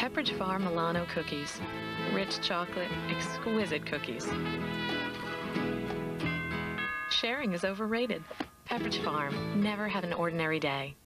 Pepperidge Farm Milano cookies. Rich chocolate, exquisite cookies. Sharing is overrated. Pepperidge Farm. Never have an ordinary day.